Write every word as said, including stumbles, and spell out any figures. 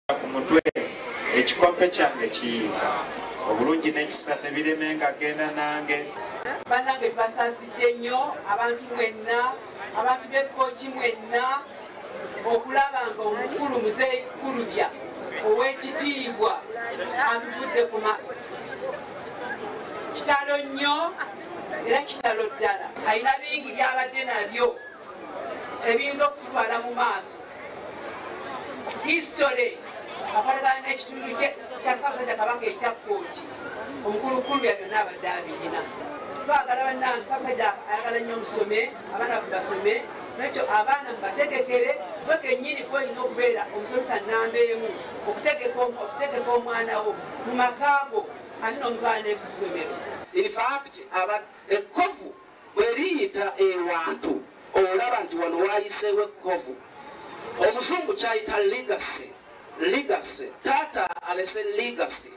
ku mutwe ekikope kyange kiyiika obulungi n'ekisa tebiremenga genda nange bannange tubasaasidde nnyo abantu mwenna abantu b'ekkooki mwenna okulaba nga omukulu muzeeyi Kulubya ow'ekitiibwa atuvudde ku maaso kitalo nnyo era kitalo ddala alina bingi byabadde nabyo ebiyinza okututwala mu maaso history akolagana n'ekitundu kya Ssaabasajja Kabaka ekya Kkooki omukulu Kulubya byonna abadde abirina twagala bannange Ssaabasajja ayagala nnyo omusome abaana basome nekyo abaana mubategekere gwe kennyini kwolina okubeera omusomesa nnamba emu okutegeka omwana wo mu makaago ate n'omutwala n'ekusomero. In fact ekkovu bweriyita ewantu olaba nti wano wayiseewo ekkovu omuzungu kyayita legacy legacy taata alese legacy